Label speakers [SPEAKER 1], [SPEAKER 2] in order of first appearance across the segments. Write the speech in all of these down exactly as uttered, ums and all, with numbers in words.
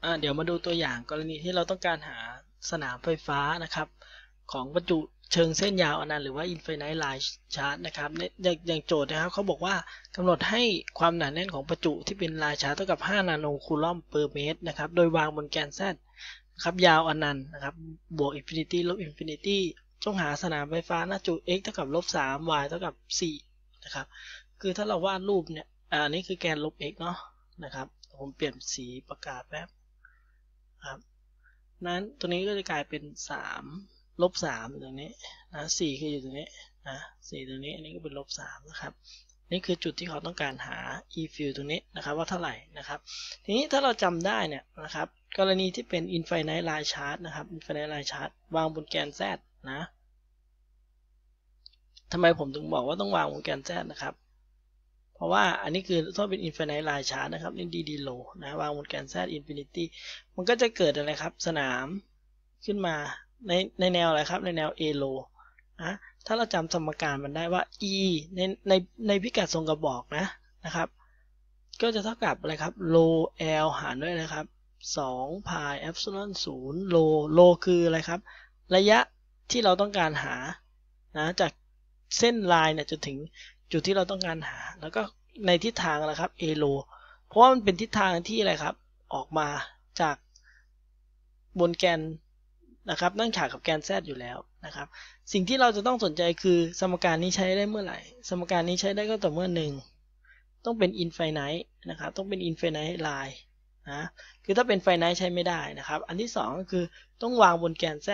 [SPEAKER 1] อ่าเดี๋ยวมาดูตัวอย่างกรณีที่เราต้องการหาสนามไฟฟ้านะครับของประจุเชิงเส้นยาวอนันต์หรือว่า infinite line charge นะครับอย่างโจทย์นะครับเขาบอกว่ากำหนดให้ความหนาแน่นของประจุที่เป็น line charge เท่ากับห้านาโนคูลอมเปอร์เมตรนะครับโดยวางบนแกน Z นะครับยาวอนันต์นะครับบวก infinity ลบ infinity ต้องหาสนามไฟฟ้าณจุด x เท่ากับลบสาม y เท่ากับสี่นะครับคือถ้าเราวาดรูปเนี่ยอันนี้คือแกนลบ x เนาะนะครับผมเปลี่ยนสีประกาศแป๊บครับนั้นตัวนี้ก็จะกลายเป็นสามลบสามตรงนี้นะสี่คืออยู่ตรงนี้นะสี่ตรงนี้อันนี้ก็เป็นลบสามนะครับนี่คือจุดที่เขาต้องการหา e field ตรงนี้นะครับว่าเท่าไหร่นะครับทีนี้ถ้าเราจำได้เนี่ยนะครับกรณีที่เป็น infinite line charge นะครับ infinite line charge วางบนแกน z นะทำไมผมถึงบอกว่าต้องวางบนแกน z นะครับเพราะว่าอันนี้คือถ้าเป็น infinite line charge นะครับนี่ dd low นะวางบนแกน z infinity มันก็จะเกิดอะไรครับสนามขึ้นมาในในแนวอะไรครับในแนว a low นะถ้าเราจำสมการมันได้ว่า e ในในในพิกัดทรงกระบอกนะนะครับก็จะเท่ากับอะไรครับ low l หารด้วยนะครับสอง pi epsilon ศูนย์ low low คืออะไรครับระยะที่เราต้องการหานะจากเส้นลายเนี่ยจนถึงจุดที่เราต้องการหาแล้วก็ในทิศทางนะครับ a low เพราะว่ามันเป็นทิศทางที่อะไรครับออกมาจากบนแกนนะครับตั้งฉากกับแกน z อยู่แล้วนะครับสิ่งที่เราจะต้องสนใจคือสมการนี้ใช้ได้เมื่อไหร่สมการนี้ใช้ได้ก็ต่อเมื่อหนึ่งต้องเป็น infinite นะครับต้องเป็น infinite line นะคือถ้าเป็น finite ใช้ไม่ได้นะครับอันที่สองก็คือต้องวางบนแกน z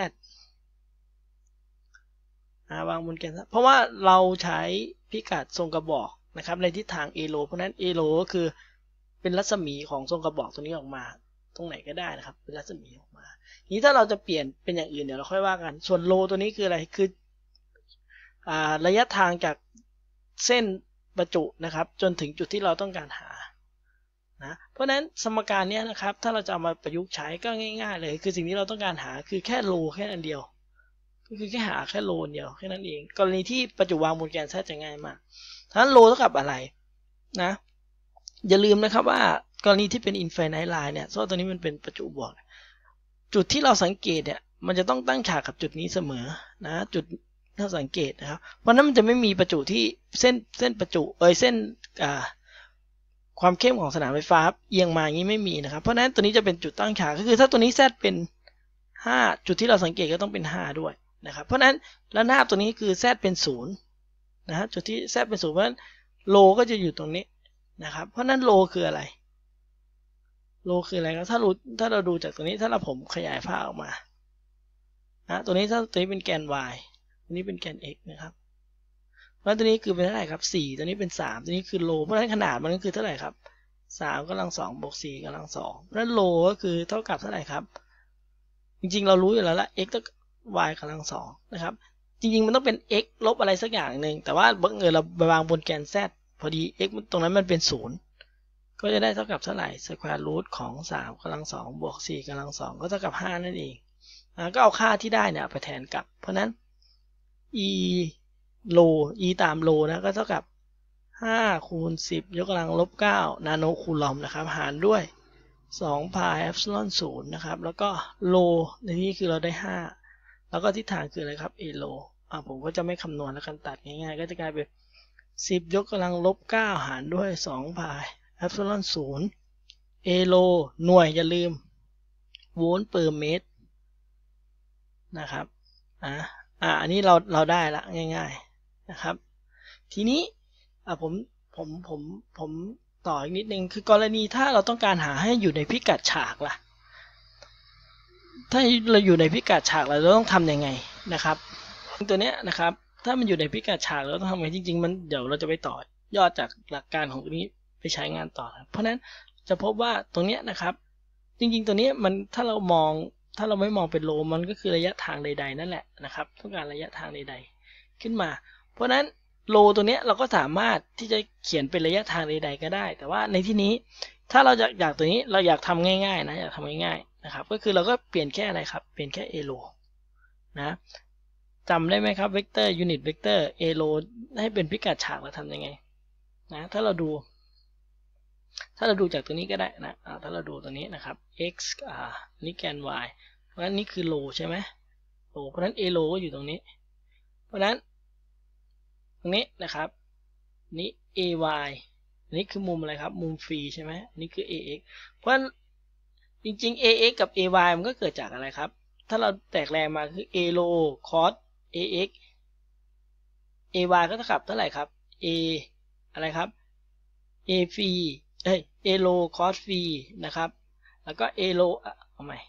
[SPEAKER 1] นะวางบนแกน z เพราะว่าเราใช้พิกัดทรงกระบอกนะครับในทิศทาง a low เพราะนั้น a low ก็คือเป็นรัศมีของทรงกระบอกตัวนี้ออกมาตรงไหนก็ได้นะครับเป็นรัศมีออกมานี้ถ้าเราจะเปลี่ยนเป็นอย่างอื่นเดี๋ยวเราค่อยว่ากันส่วนโลตัวนี้คืออะไรคืออ่าระยะทางจากเส้นประจุนะครับจนถึงจุดที่เราต้องการหานะเพราะฉะนั้นสมการนี้นะครับถ้าเราจะเอามาประยุกต์ใช้ก็ง่ายๆเลยคือสิ่งที่เราต้องการหาคือแค่โลแค่อันเดียวก็คือแค่หาแค่โลเดียวแค่นั้นเองกรณีที่ประจุวางบนแกน z จะง่ายมากฉะนั้นโลเท่ากับอะไรนะอย่าลืมนะครับว่ากรณีที่เป็น infinite line เนี่ยโซ่ตัวนี้มันเป็นประจุบวกจุดที่เราสังเกตเนี่ยมันจะต้องตั้งฉากกับจุดนี้เสมอนะจุดถ้าสังเกตนะครับเพราะนั้นมันจะไม่มีประจุที่เส้นเส้นประจุเอยเส้นอ่าความเข้มของสนามไฟฟ้าเอียงมาอย่างนี้ไม่มีนะครับเพราะนั้นตัวนี้จะเป็นจุดตั้งฉากก็คือถ้าตัวนี้ z เป็นห้าจุดที่เราสังเกตก็ต้องเป็นห้าด้วยนะครับเพราะนั้นระนาบตัวนี้คือ z เป็นศูนย์นะฮะจุดที่ z เป็นศูนย์เพราะฉะนั้นโลก็จะอยู่ตรงนี้นะครับเพราะนั้นโลคืออะไรโลคืออะไรครับถ้ารู้ถ้าเราดูจากตัวนี้ถ้าเราผมขยายภาพออกมานะตัวนี้ถ้าตัวนี้เป็นแกน y ตัวนี้เป็นแกน x นะครับเพราะตัวนี้คือเป็นเท่าไหร่ครับสี่ตัวนี้เป็นสามตัวนี้คือโลเพราะฉะนั้นขนาดมันก็คือเท่าไหร่ครับสามกำลังสองบวกสี่กำลังสองเพราะฉะนั้นโลก็คือเท่ากับเท่าไหร่ครับจริงๆเรารู้อยู่แล้วละ x เท่ากับ y กำลังสองนะครับจริงๆมันต้องเป็น x ลบอะไรสักอย่างหนึ่งแต่ว่าบังเอิญเราไปวางบนแกน z พอดี x ตรงนั้นมันเป็นศูนย์ก็จะได้เท่ากับเท่าไหร่สแควร์รูทของสามกำลังสองบวกสี่กำลังสองก็เท่ากับห้านั่นเองนะก็เอาค่าที่ได้เนี่ยไปแทนกับเพราะนั้น e โล e ตามโลนะก็เท่ากับห้าคูณสิบยกกำลังลบเก้านาโนคูลอมนะครับหารด้วยสอง pi epsilon ศูนย์นะครับแล้วก็โลในที่คือเราได้ห้าแล้วก็ทิศทางคืออะไรครับ a โลอ่าผมก็จะไม่คำนวณแล้วกันตัดง่ายๆก็จะกลายเป็นสิบยกกำลังลบเก้าหารด้วยสอง pi epsilon ศูนย์ a โลหน่วยอย่าลืมโวลต์เปอร์เมตรนะครับอ่าอ่าอันนี้เราเราได้ละง่ายๆนะครับทีนี้อ่าผมผมผมผมต่ออีกนิดนึงคือกรณีถ้าเราต้องการหาให้อยู่ในพิกัดฉากล่ะถ้าเราอยู่ในพิกัดฉากเราต้องทำยังไงนะครับตัวเนี้ยนะครับถ้ามันอยู่ในพิกัดฉากเราต้องทำยังไงจริงๆมันเดี๋ยวเราจะไปต่อยอดจากหลักการของตัวนี้ไปใช้งานต่อเพราะนั้นจะพบว่าตรงนี้นะครับจริงๆตัวนี้มันถ้าเรามองถ้าเราไม่มองเป็นโลมันก็คือระยะทางใดๆนั่นแหละนะครับต้องการระยะทางใดๆขึ้นมาเพราะนั้นโลตัวนี้เราก็สามารถที่จะเขียนเป็นระยะทางใดๆก็ได้แต่ว่าในที่นี้ถ้าเราอยากอยากตัวนี้เราอยากทำง่ายๆนะอยากทำง่ายๆนะครับก็คือเราก็เปลี่ยนแค่อะไรครับเปลี่ยนแค่ a โลนะจำได้ไหมครับเวกเตอร์ยูนิตเวกเตอร์ a โลให้เป็นพิกัดฉากเราทำยังไงนะถ้าเราดูถ้าเราดูจากตัวนี้ก็ได้นะถ้าเราดูตัวนี้นะครับ x อ่านี่แกน y เพราะฉะนั้นนี่คือโลใช่ไหมโลเพราะฉะนั้น a โลก็อยู่ตรงนี้เพราะฉะนั้นตรงนี้นะครับนี่ ay นี่คือมุมอะไรครับมุมฟรีใช่ไหมนี่คือ ax เพราะฉะนั้นจริงๆ ax กับ ay มันก็เกิดจากอะไรครับถ้าเราแตกแรงมาคือ a โล cos ax ay ก็เท่ากับเท่าไหร่ครับ a อะไรครับ a ฟรีเอ้ย a โล cos ฟรีนะครับแล้วก็ a โลเอาใหม่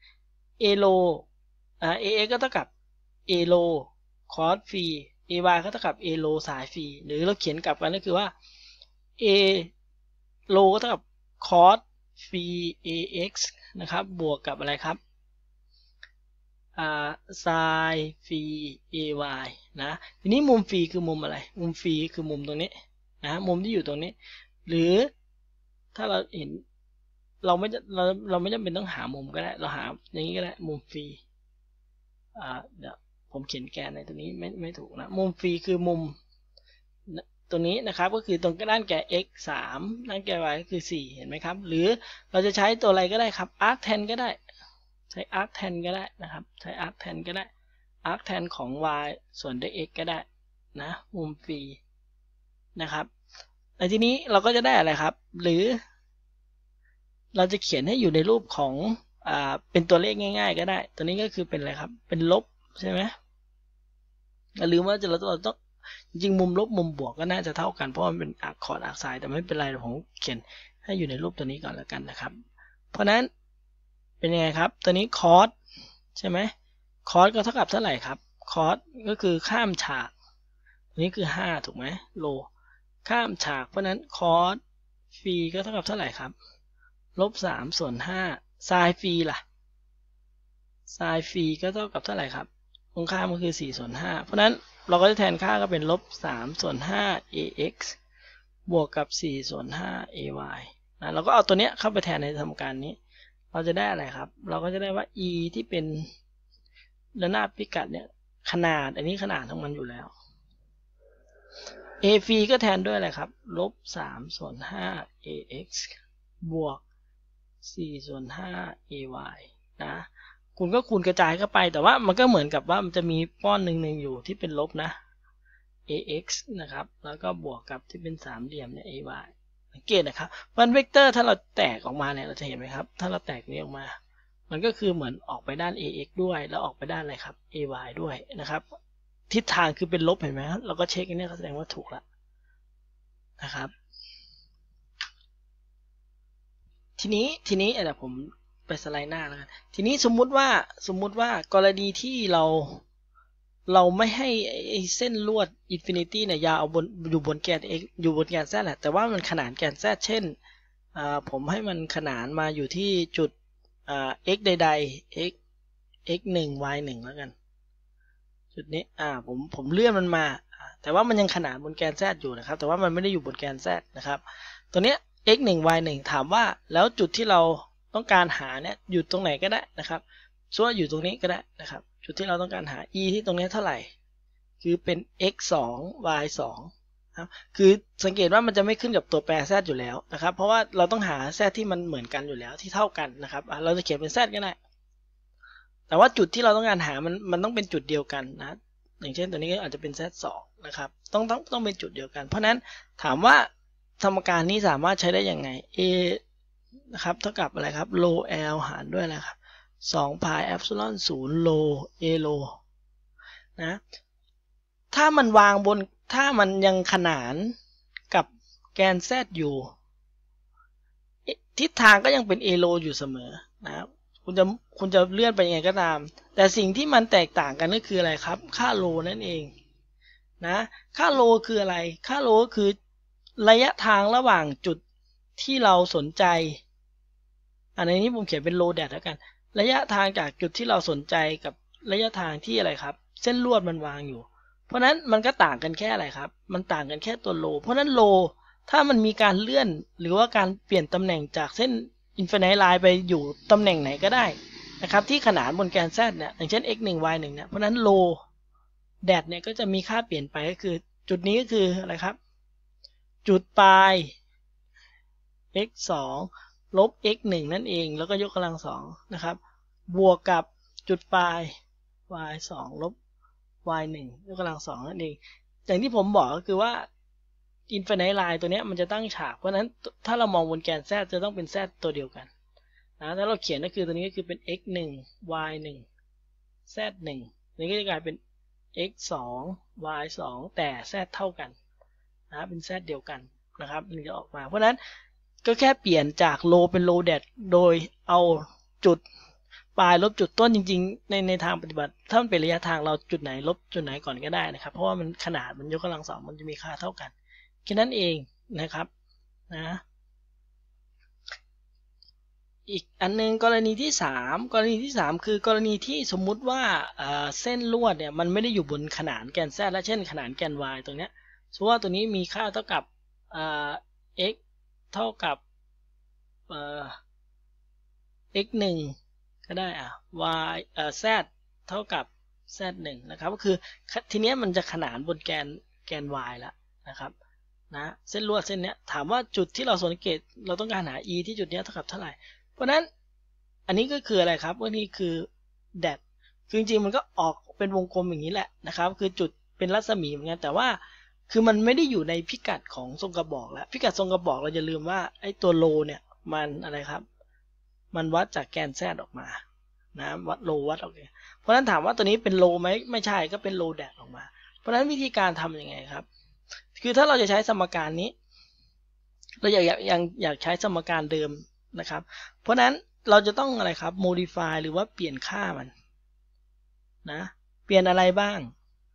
[SPEAKER 1] a โลอ่า ax ก็เท่ากับ a โล cos ฟรี ay ก็เท่ากับ a โลสายฟรีหรือเราเขียนกลับกันก็คือว่า a โลก็เท่ากับ cos ฟรี ax นะครับบวกกับอะไรครับอ่า sin ฟรี ay นะทีนี้มุมฟรีคือมุมอะไรมุมฟรีคือมุมตรงนี้นะมุมที่อยู่ตรงนี้หรือถ้าเราเห็นเราไม่เราเราไม่จำเป็นต้องหามุมก็ได้เราหาอย่างนี้ก็ได้มุมฟรีอ่าเดี๋ยวผมเขียนแกนในตัวนี้ไม่ไม่ถูกนะมุมฟรีคือมุมตัวนี้นะครับก็คือตรงด้านแก่ x สามด้านแก่ y ก็คือสี่เห็นไหมครับหรือเราจะใช้ตัวอะไรก็ได้ครับ arctan ก็ได้ใช้ arctan ก็ได้นะครับใช้ arctan ก็ได้ arctan ของ y ส่วนด้วย x ก็ได้นะมุมฟรีนะครับในที่นี้เราก็จะได้อะไรครับหรือเราจะเขียนให้อยู่ในรูปของอ่าเป็นตัวเลขง่ายๆก็ได้ตัวนี้ก็คือเป็นอะไรครับเป็นลบใช่ไหมอย่าลืมว่าเราเราต้องจริงมุมลบมุมบวกก็น่าจะเท่ากันเพราะมันเป็นอักคอร์ดอักไซด์แต่ไม่เป็นไรผมเขียนให้อยู่ในรูปตัวนี้ก่อนแล้วกันนะครับเพราะนั้นเป็นยังไงครับตัวนี้คอสใช่ไหมคอสก็เท่ากับเท่าไหร่ครับคอสก็คือข้ามฉากตัวนี้คือห้าถูกไหมโลข้ามฉากเพราะนั้นคอสฟรีก็เท่ากับเท่าไหร่ครับลบสามส่วนห้าไซน์ฟรีล่ะไซน์ฟรีก็เท่ากับเท่าไหร่ครับตรงข้ามก็คือสี่ส่วนห้าเพราะนั้นเราก็จะแทนค่าก็เป็นลบสามส่วนห้า ax บวกกับสี่ส่วนห้า ay นะเราก็เอาตัวเนี้ยเข้าไปแทนในสมการนี้เราจะได้อะไรครับเราก็จะได้ว่า e ที่เป็นระนาบพิกัดเนี่ยขนาดอันนี้ขนาดของมันอยู่แล้ว a ฟรีก็แทนด้วยอะไรครับลบสามส่วนห้า ax บวกสี่ส่วนห้า ay นะคุณก็คูณกระจายเข้าไปแต่ว่ามันก็เหมือนกับว่ามันจะมีป้อนหนึ่งหนึ่งอยู่ที่เป็นลบนะ ax นะครับแล้วก็บวกกับที่เป็นสามเหลี่ยมเนี่ย ay สังเกตนะครับวันเวกเตอร์ถ้าเราแตกออกมาเนี่ยเราจะเห็นไหมครับถ้าเราแตกนี้ออกมามันก็คือเหมือนออกไปด้าน ax ด้วยแล้วออกไปด้านอะไรครับ ay ด้วยนะครับทิศทางคือเป็นลบเห็นไหมครับเราก็เช็คอันนี้แสดงว่าถูกแล้วนะครับทีนี้ทีนี้เดี๋ยวผมไปสไลด์หน้าแล้วกันทีนี้สมมุติว่าสมมุติว่ากรณีที่เราเราไม่ให้ไอ้เส้นลวดอินฟินิตี้เนี่ยยาวเอาบนอยู่บนแกน x อยู่บนแกน z แหละแต่ว่ามันขนานแกน z เช่นอ่าผมให้มันขนานมาอยู่ที่จุดอ่า x ใดๆ x x หนึ่ง y หนึ่งแล้วกันจุดนี้อ่าผมผมเลื่อนมันมาแต่ว่ามันยังขนานบนแกน z อยู่นะครับแต่ว่ามันไม่ได้อยู่บนแกน z นะครับตัวเนี้ยx หนึ่ง y หนึ่งถามว่าแล้วจุดที่เราต้องการหาเนี่ยอยู่ตรงไหนก็ได้นะครับส่วนอยู่ตรงนี้ก็ได้นะครับจุดที่เราต้องการหา e ที่ตรงนี้เท่าไหร่คือเป็น x สอง y สองครับคือสังเกตว่ามันจะไม่ขึ้นกับตัวแปร z อยู่แล้วนะครับเพราะว่าเราต้องหา z ที่มันเหมือนกันอยู่แล้วที่เท่ากันนะครับเราจะเขียนเป็น z ก็ได้แต่ว่าจุดที่เราต้องการหามันมันต้องเป็นจุดเดียวกันนะอย่างเช่นตัวนี้ก็อาจจะเป็น z สองนะครับต้องต้องต้องเป็นจุดเดียวกันเพราะนั้นถามว่าสมการนี้สามารถใช้ได้ยังไง a นะครับเท่ากับอะไรครับ โล l หารด้วยอะไรครับสองพายเอพซิลอนศูนย์โล a โลนะถ้ามันวางบนถ้ามันยังขนานกับแกน z อยู่ทิศทางก็ยังเป็น a โลอยู่เสมอนะครับคุณจะคุณจะเลื่อนไปยังไงก็ตามแต่สิ่งที่มันแตกต่างกันก็คืออะไรครับค่าโลนั่นเองนะค่าโลคืออะไรค่าโลก็คือระยะทางระหว่างจุดที่เราสนใจอันนี้ผมเขียนเป็นโลแดดแล้วกันระยะทางจากจุดที่เราสนใจกับระยะทางที่อะไรครับเส้นลวดมันวางอยู่เพราะนั้นมันก็ต่างกันแค่อะไรครับมันต่างกันแค่ตัวโลเพราะนั้นโลถ้ามันมีการเลื่อนหรือว่าการเปลี่ยนตำแหน่งจากเส้นอินฟินิตี้ไลน์ไปอยู่ตำแหน่งไหนก็ได้นะครับที่ขนานบนแกน z เนี่ยอย่างเช่น x หนึ่ง y หนึ่งเนี่ยเพราะนั้นโลแดดเนี่ยก็จะมีค่าเปลี่ยนไปก็คือจุดนี้ก็คืออะไรครับจุดปลาย x สองลบ x หนึ่งนั่นเองแล้วก็ยกกำลังสองนะครับบวกกับจุดปลาย y สองลบ y หนึ่งยกกำลังสองนั่นเองอย่างที่ผมบอกก็คือว่า infinite line ตัวนี้มันจะตั้งฉากเพราะนั้นถ้าเรามองบนแกน z จะต้องเป็น z ตัวเดียวกันนะถ้าเราเขียนก็คือตัวนี้ก็คือเป็น x หนึ่ง y หนึ่ง z หนึ่งนี่ก็จะกลายเป็น x สอง y สองแต่ z เท่ากันนะเป็น z เดียวกันนะครับมันจะออกมาเพราะนั้นก็แค่เปลี่ยนจาก low เป็น low dat โดยเอาจุดปลายลบจุดต้นจริงๆในในทางปฏิบัติถ้ามันเป็นระยะทางเราจุดไหนลบจุดไหนก่อนก็ได้นะครับเพราะว่ามันขนาดมันยกกำลังสองมันจะมีค่าเท่ากันแค่นั้นเองนะครับนะอีกอันนึงกรณีที่สามกรณีที่สามคือกรณีที่สมมุติว่าเส้นลวดเนี่ยมันไม่ได้อยู่บนขนานแกน z และเช่นขนานแกน y ตรงเนี้ยสมมติว่าตัวนี้มีค่าเท่ากับ x เท่ากับ x หนึ่งก็ได้อ่ะ y เอ่อ z เท่ากับ z หนึ่งนะครับก็คือทีนี้มันจะขนานบนแกนแกน y แล้วนะครับนะเส้นลวดเส้นนี้ถามว่าจุดที่เราสังเกตเราต้องการหา e ที่จุดนี้เท่ากับเท่าไหร่เพราะนั้นอันนี้ก็คืออะไรครับว่านี่คือ dat คือจริงๆมันก็ออกเป็นวงกลมอย่างนี้แหละนะครับคือจุดเป็นรัศมีเหมือนกันแต่ว่าคือมันไม่ได้อยู่ในพิกัดของทรงกระบอกแล้วพิกัดทรงกระบอกเราจะลืมว่าไอ้ตัวโลเนี่ยมันอะไรครับมันวัดจากแกน z ออกมานะวัดโลวัดออกมาเพราะฉะนั้นถามว่าตัวนี้เป็นโลไหมไม่ใช่ก็เป็นโล dat ออกมาเพราะฉะนั้นวิธีการทำยังไงครับคือถ้าเราจะใช้สมการนี้เราอยากอยากอยากใช้สมการเดิมนะครับเพราะนั้นเราจะต้องอะไรครับ modify หรือว่าเปลี่ยนค่ามันนะเปลี่ยนอะไรบ้าง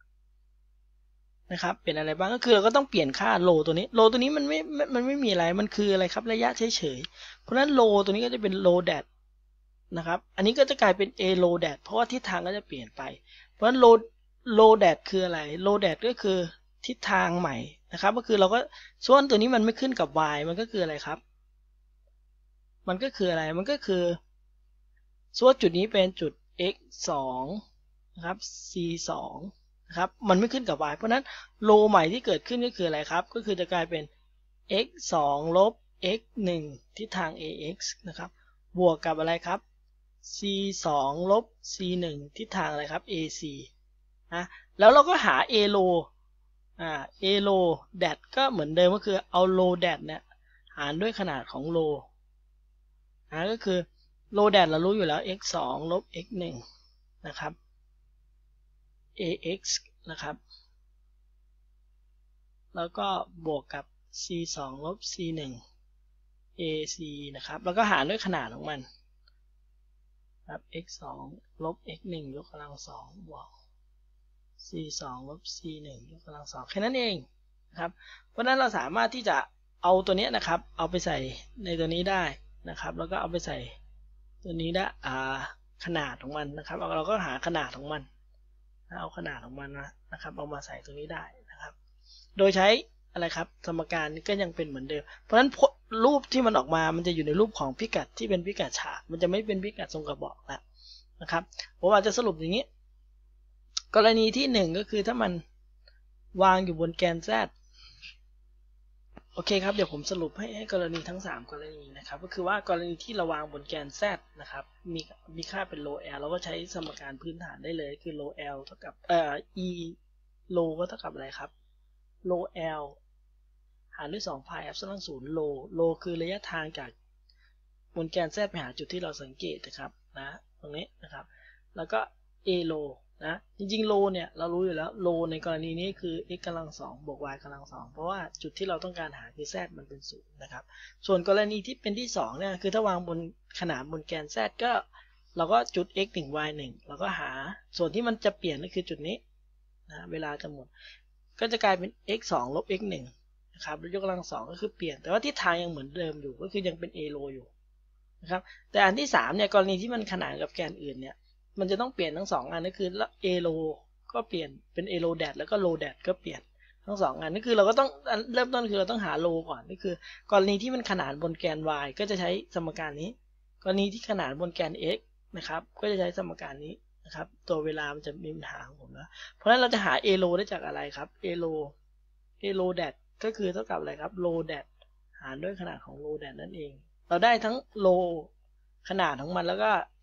[SPEAKER 1] นะครับเปลี่ยนอะไรบ้างก็คือเราก็ต้องเปลี่ยนค่าโลตัวนี้โลตัวนี้มันไม่มันไม่มีอะไรมันคืออะไรครับระยะเฉยๆเพราะฉะนั้นโลตัวนี้ก็จะเป็นโล dat นะครับอันนี้ก็จะกลายเป็น a low dat เพราะว่าทิศทางก็จะเปลี่ยนไปเพราะฉะนั้น low low dat คืออะไร low dat ก็คือทิศทางใหม่นะครับก็คือเราก็ส่วนตัวนี้มันไม่ขึ้นกับ y มันก็คืออะไรครับมันก็คืออะไรมันก็คือส่วนจุดนี้เป็นจุด x สองนะครับ c สองนะครับมันไม่ขึ้นกับ y เพราะนั้นโลใหม่ที่เกิดขึ้นก็คืออะไรครับก็คือจะกลายเป็น x สองลบ x หนึ่งทิศทาง ax นะครับบวกกับอะไรครับ c สองลบ c หนึ่งทิศทางอะไรครับ ac นะแล้วเราก็หา a low อ่า a low dat ก็เหมือนเดิมก็คือเอา low dat เนี่ยหารด้วยขนาดของ low นะก็คือ low dat เรารู้อยู่แล้ว x สองลบ x หนึ่งนะครับ ax นะครับแล้วก็บวกกับ c สองลบ c หนึ่ง ac นะครับแล้วก็หารด้วยขนาดของมันครับ x สองลบ x หนึ่งยกกำลังสองบวก c สองลบ c หนึ่งยกกำลังสองแค่นั้นเองนะครับเพราะนั้นเราสามารถที่จะเอาตัวนี้นะครับเอาไปใส่ในตัวนี้ได้นะครับแล้วก็เอาไปใส่ตัวนี้ได้อ่าขนาดของมันนะครับเราก็หาขนาดของมันเอาขนาดของมันนะครับเอามาใส่ตรงนี้ได้นะครับโดยใช้อะไรครับสมการก็ยังเป็นเหมือนเดิมเพราะฉะนั้นรูปที่มันออกมามันจะอยู่ในรูปของพิกัดที่เป็นพิกัดฉากมันจะไม่เป็นพิกัดทรงกระบอกแล้วนะครับผมอาจจะสรุปอย่างนี้กรณีที่หนึ่งก็คือถ้ามันวางอยู่บนแกน z โอเคครับเดี๋ยวผมสรุปให้ให้กรณีทั้งสามกรณีนะครับก็คือว่ากรณีที่เราวางบนแกน z นะครับมีมีค่าเป็น low l เราก็ใช้สมการพื้นฐานได้เลยคือ low l เท่ากับเอ่อ e low ก็เท่ากับอะไรครับ low l หารด้วยสองพายแอปซิลอนศูนย์ low low คือระยะทางจากบนแกน z ไปหาจุดที่เราสังเกตนะครับนะตรงนี้นะครับแล้วก็ a low นะจริงๆ low เนี่ยเรารู้อยู่แล้ว low ในกรณีนี้คือ x กำลังสองบวก y กำลังสองเพราะว่าจุดที่เราต้องการหาคือ z มันเป็นศูนย์นะครับส่วนกรณีที่เป็นที่สองเนี่ยคือถ้าวางบนขนานบนแกน z ก็เราก็จุด x หนึ่ง y หนึ่งเราก็หาส่วนที่มันจะเปลี่ยนก็คือจุดนี้นะเวลาจะหมดก็จะกลายเป็น x สองลบ x หนึ่งนะครับยกกำลังสองก็คือเปลี่ยนแต่ว่าทิศทางยังเหมือนเดิมอยู่ก็คือยังเป็น a low อยู่นะครับแต่อันที่สามเนี่ยกรณีที่มันขนานกับแกนอื่นเนี่ยมันจะต้องเปลี่ยนทั้งสองอันนั่นคือ a low ก็เปลี่ยนเป็น a low dat แล้วก็ low dat ก็เปลี่ยนทั้งสองอันนี่คือเราก็ต้องเริ่มต้นคือเราต้องหา low ก่อนนี่คือกรณีที่มันขนานบนแกน y ก็จะใช้สมการนี้กรณีที่ขนานบนแกน x นะครับก็จะใช้สมการนี้นะครับตัวเวลามันจะมีปัญหาของผมนะเพราะฉะนั้นเราจะหา a low ได้จากอะไรครับ a low a low dat ก็คือเท่ากับอะไรครับ low dat หารด้วยขนาดของโลแดดนั่นเองเราได้ทั้งโลขนาดของมันแล้วก็